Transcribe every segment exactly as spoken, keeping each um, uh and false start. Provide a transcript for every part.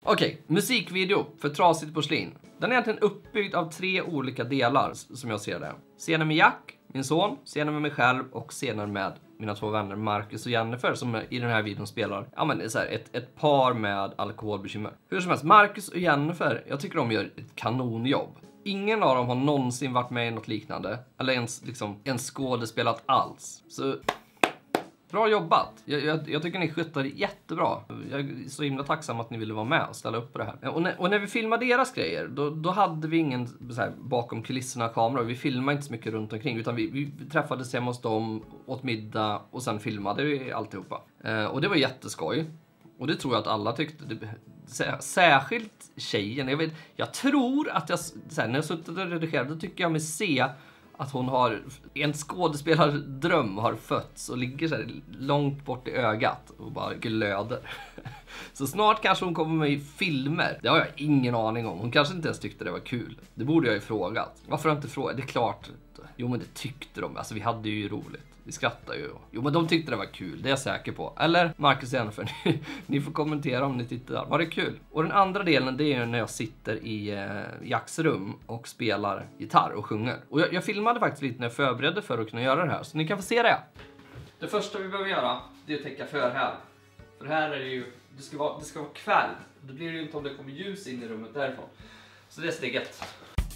Okej, okay, musikvideo för Trasigt porslin. Den är egentligen uppbyggd av tre olika delar som jag ser det. Scenen med Jack, min son, scenen med mig själv och scenen med mina två vänner Marcus och Jennifer som i den här videon spelar ja, men, så här, ett, ett par med alkoholbekymmer. Hur som helst, Marcus och Jennifer, jag tycker de gör ett kanonjobb. Ingen av dem har någonsin varit med i något liknande eller ens, liksom, ens skådespelat alls. Så bra jobbat. Jag, jag, jag tycker ni skötte jättebra. Jag är så himla tacksam att ni ville vara med och ställa upp på det här. Och när, och när vi filmade deras grejer, då, då hade vi ingen så här, bakom kulisserna kamera. Vi filmade inte så mycket runt omkring, utan vi, vi träffades hemma hos dem, åt middag och sen filmade vi alltihopa. Eh, och det var jätteskoj. Och det tror jag att alla tyckte. Det, särskilt tjejen. Jag, vet, jag tror att jag, så här, när jag suttit och redigerat, då tycker jag mig se att hon har, en skådespelardröm har fötts och ligger så här långt bort i ögat och bara glöder. Så snart kanske hon kommer med i filmer. Det har jag ingen aning om. Hon kanske inte ens tyckte det var kul. Det borde jag ju frågat. Varför har jag inte frågat? Det är klart. Jo, men det tyckte de. Alltså vi hade ju roligt. Vi skrattar ju. Jo, men de tyckte det var kul. Det är jag säker på. Eller Marcus och Jennifer, ni, ni får kommentera om ni tittar. Var det kul? Och den andra delen, det är när jag sitter i eh, Jacks rum och spelar gitarr och sjunger. Och jag, jag filmade faktiskt lite när jag förberedde för att kunna göra det här. Så ni kan få se det. Det första vi behöver göra, det är att täcka för här. För här är det ju, det ska vara, det ska vara kväll. Det blir ju inte om det kommer ljus in i rummet därifrån. Så det är steg ett.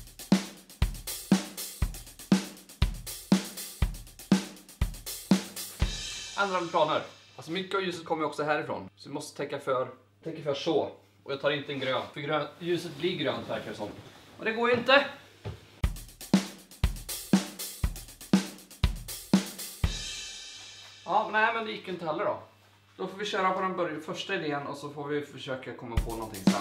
Andra planer. Alltså mycket av ljuset kommer också härifrån. Så vi måste täcka för, täcka för så. Och jag tar inte en grön. För grön, ljuset blir grönt verkar det som. Och det går ju inte. Ja, nej men det gick inte heller då. Då får vi köra på den början, första idén och så får vi försöka komma på någonting sen.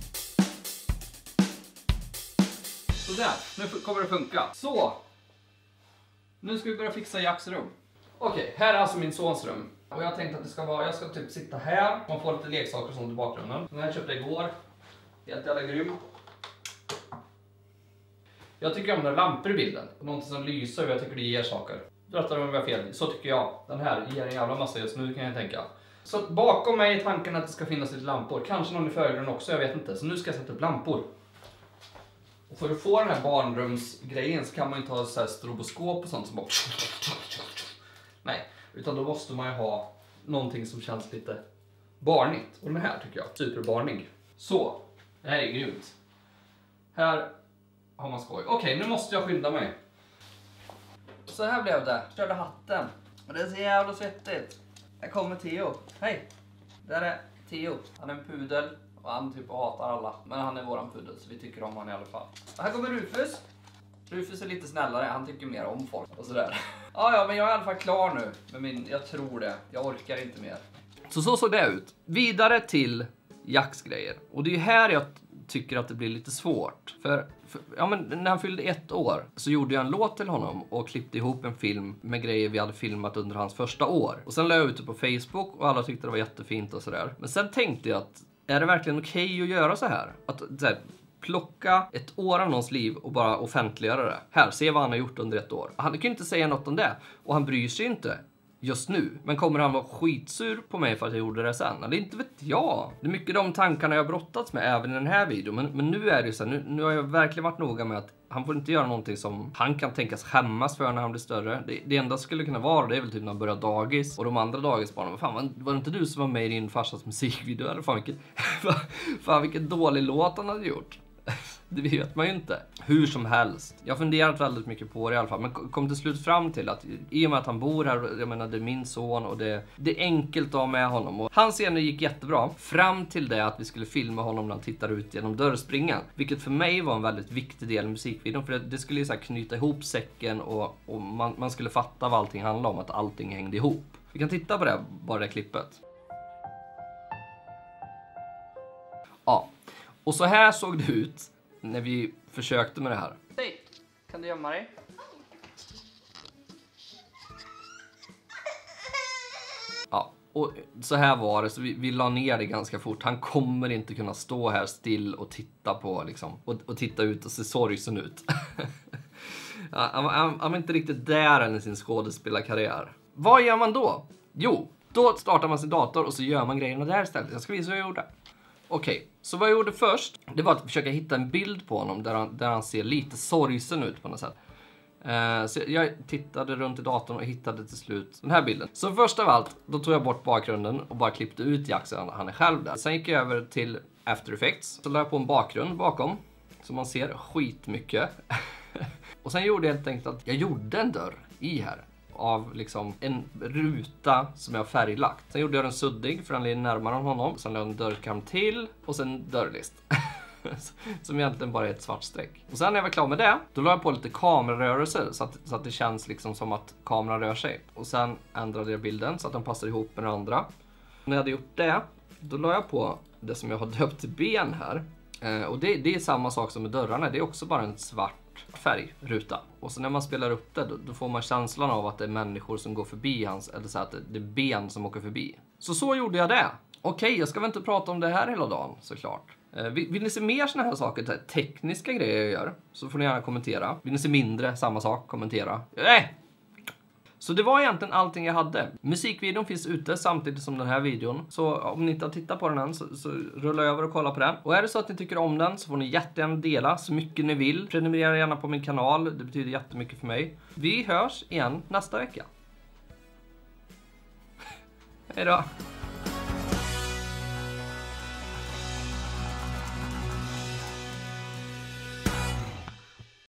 Sådär, nu kommer det funka. Så. Nu ska vi börja fixa Jacks rum. Okej, här är alltså min sons rum. Och jag tänkte att det ska vara, jag ska typ sitta här. Man får lite leksaker och sånt i bakgrunden. Den här köpte jag igår. Helt jävla grym. Jag tycker om när lampor i bilden. Någonting som lyser och jag tycker det ger saker. Rättar mig om jag har fel. Så tycker jag. Den här ger en jävla massa just nu kan jag tänka. Så bakom mig är tanken att det ska finnas lite lampor. Kanske någon i förgrunden också, jag vet inte. Så nu ska jag sätta upp lampor. Och för att få den här barnrumsgrejen så kan man inte ha så här stroboskop och sånt som bara... Nej, utan då måste man ju ha någonting som känns lite barnigt. Och den här tycker jag, superbarnig. Så, det här är grymt. Här har man skoj. Okej, nu måste jag skynda mig. Så här blev det. Körde hatten. Och det är så jävla svettigt. Här kommer Theo. Hej. Där är Theo. Han är en pudel. Och han typ hatar alla. Men han är våran pudel så vi tycker om han i alla fall. Och här kommer Rufus. Rufus är lite snällare. Han tycker mer om folk och sådär. Ja, ja, men jag är i alla fall klar nu. Men min, jag tror det. Jag orkar inte mer. Så så såg det ut. Vidare till Jacks grejer. Och det är här jag tycker att det blir lite svårt. För, för ja, men när han fyllde ett år så gjorde jag en låt till honom och klippte ihop en film med grejer vi hade filmat under hans första år. Och sen la jag ut det på Facebook och alla tyckte det var jättefint och sådär. Men sen tänkte jag att är det verkligen okej okay att göra så här? Att så här, plocka ett år av någons liv och bara offentliggöra det. Här, se vad han har gjort under ett år. Han kan ju inte säga något om det. Och han bryr sig inte just nu. Men kommer han vara skitsur på mig för att jag gjorde det sen? Eller inte vet jag. Det är mycket de tankarna jag har brottats med även i den här videon. Men, men nu är det ju så här, nu, nu har jag verkligen varit noga med att han får inte göra någonting som han kan tänkas skämmas för när han blir större. Det, det enda skulle kunna vara, det är väl typ när han börjar dagis. Och de andra dagisbarnen, vad fan, var, var det inte du som var med i din farsas musikvideo? Eller fan vilken, fan vilken dålig låt han hade gjort. Det vet man ju inte. Hur som helst. Jag har funderat väldigt mycket på det i alla fall. Men kom till slut fram till att i och med att han bor här, jag menar det är min son och det, det är enkelt att ha med honom. Och hans scener gick jättebra. Fram till det att vi skulle filma honom när han tittar ut genom dörrspringan. Vilket för mig var en väldigt viktig del i musikvideon. För det, det skulle ju så här knyta ihop säcken och, och man, man skulle fatta vad allting handlar om. Att allting hängde ihop. Vi kan titta på det, bara det klippet. Ja. Och så här såg det ut när vi försökte med det här. Hej, kan du gömma dig? Ja, och så här var det. Så vi, vi la ner det ganska fort. Han kommer inte kunna stå här still och titta på liksom. Och, och titta ut och se sorgsen ut. Ja, han, han, han var inte riktigt där än i sin skådespelarkarriär. Vad gör man då? Jo, då startar man sin dator och så gör man grejerna där istället. Jag ska visa hur jag gjorde. Okej, okay. Så vad jag gjorde först, det var att försöka hitta en bild på honom där han, där han ser lite sorgsen ut på något sätt. Uh, så jag tittade runt i datorn och hittade till slut den här bilden. Så först av allt, då tog jag bort bakgrunden och bara klippte ut Jack så han är själv där. Sen gick jag över till After Effects. Så la jag på en bakgrund bakom, så man ser skitmycket. Och sen gjorde jag helt enkelt att jag gjorde en dörr i här. Av liksom en ruta som jag har färglagt. Sen gjorde jag den suddig för den är närmare honom. Sen la jag en dörrkam till och sen dörrlist. Som egentligen bara är ett svart streck. Och sen när jag var klar med det, då la jag på lite kamerarörelser så att, så att det känns liksom som att kameran rör sig. Och sen ändrade jag bilden så att den passar ihop med den andra. När jag hade gjort det, då la jag på det som jag har döpt till ben här. Eh, och det, det är samma sak som med dörrarna. Det är också bara en svart färgruta. Och så när man spelar upp det, då, då får man känslan av att det är människor som går förbi hans, eller så att det, det är ben som åker förbi. Så så gjorde jag det. Okej, jag ska väl inte prata om det här hela dagen, såklart. Eh, vill, vill ni se mer såna här saker, här tekniska grejer jag gör, så får ni gärna kommentera. Vill ni se mindre, samma sak, kommentera. Eh! Så det var egentligen allting jag hade. Musikvideon finns ute samtidigt som den här videon. Så om ni inte har tittat på den än så, så rulla över och kolla på den. Och är det så att ni tycker om den så får ni jättegärna dela så mycket ni vill. Prenumerera gärna på min kanal, det betyder jättemycket för mig. Vi hörs igen nästa vecka. Hej då!